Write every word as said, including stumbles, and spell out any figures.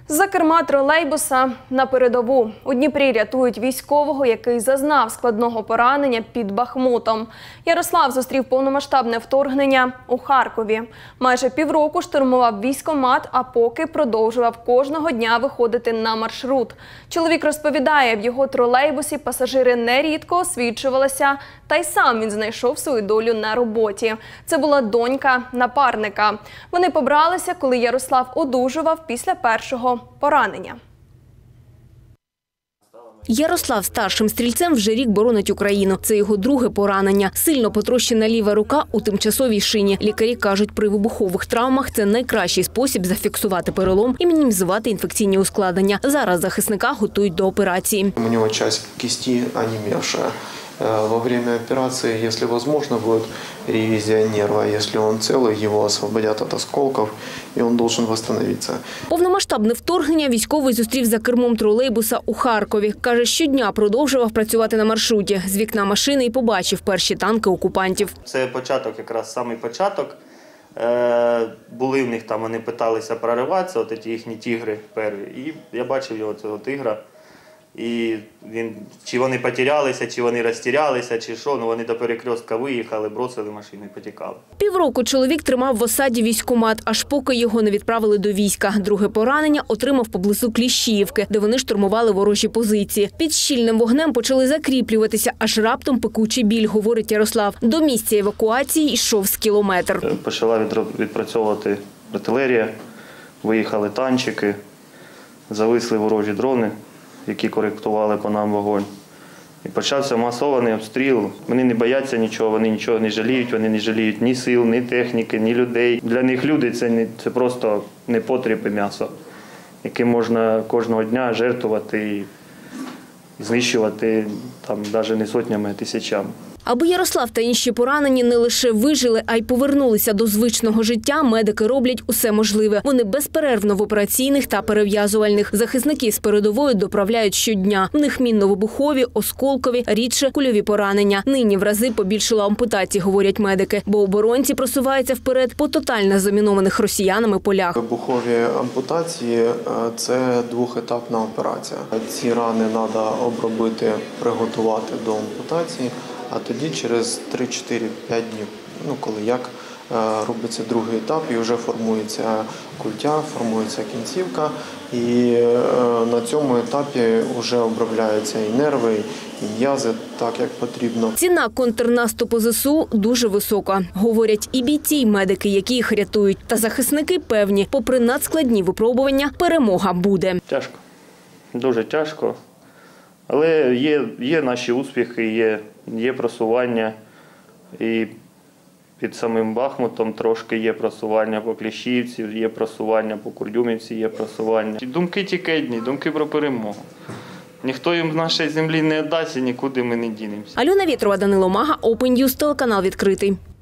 За керма тролейбуса на передову. У Дніпрі рятують військового, який зазнав складного поранення під Бахмутом. Ярослав зустрів повномасштабне вторгнення у Харкові. Майже півроку штурмував військкомат, а поки продовжував кожного дня виходити на маршрут. Чоловік розповідає, в його тролейбусі пасажири нерідко освічувалися, та й сам він знайшов свою долю на роботі. Це була донька напарника. Вони побралися, коли Ярослав одужував після першого поранення. Ярослав старшим стрільцем вже рік боронить Україну. Це його друге поранення. Сильно потрощена ліва рука у тимчасовій шині. Лікарі кажуть, при вибухових травмах це найкращий спосіб зафіксувати перелом і мінімізувати інфекційні ускладнення. Зараз захисника готують до операції. У нього часть кисти онемевшая. Во время операции, если возможно, будет ревизия нерва. Если он целый, его освободят от осколков, и он должен восстановиться. Повномасштабне вторгнення військовий зустрів за кермом тролейбуса у Харкові. Каже, щодня продовжував працювати на маршруті. З вікна машини і побачив перші танки окупантів. Це початок, якраз самий початок. Е, були в них там, вони питалися прориватися, от ці їхні тігри перві. І я бачив його, цього тигра. І він, чи вони потерялися, чи вони розтірялися, чи що, ну вони до перекрестка виїхали, бросили машину і потікали. Півроку чоловік тримав в осаді військкомат, аж поки його не відправили до війська. Друге поранення отримав поблизу Кліщіївки, де вони штурмували ворожі позиції. Під щільним вогнем почали закріплюватися, аж раптом пекучий біль, говорить Ярослав. До місця евакуації йшов з кілометр. Почала відпрацьовувати артилерія, виїхали танчики, зависли ворожі дрони, які коректували по нам вогонь. І почався масований обстріл. Вони не бояться нічого, вони нічого не жаліють, вони не жаліють ні сил, ні техніки, ні людей. Для них люди – це, не, це просто непотріб і м'ясо, яким можна кожного дня жертвувати і знищувати там, навіть не сотнями, а тисячами. Аби Ярослав та інші поранені не лише вижили, а й повернулися до звичного життя, медики роблять усе можливе. Вони безперервно в операційних та перев'язувальних. Захисники з передової доправляють щодня. В них мінно-вибухові, осколкові, рідше кульові поранення. Нині в рази побільшало ампутацій, говорять медики, бо оборонці просуваються вперед по тотально замінованих росіянами полях. Вибухові ампутації – це двохетапна операція. Ці рани треба обробити, приготувати до ампутації. А тоді через три-чотири-п'ять днів, ну коли як, робиться другий етап і вже формується культя, формується кінцівка. І на цьому етапі вже обробляються і нерви, і м'язи так, як потрібно. Ціна контрнаступу ЗСУ дуже висока. Говорять і бійці, і медики, які їх рятують. Та захисники певні, попри надскладні випробування, перемога буде. Тяжко, дуже тяжко. Але є, є наші успіхи, є, є просування. І під самим Бахмутом трошки є просування по Кліщіївці, є просування по Курдюмівці, є просування. Думки тільки одні, думки про перемогу. Ніхто їм з нашої землі не віддасть і нікуди ми не дінемося. Альона Вєтрова, Данило Мага, Open News, телеканал відкритий.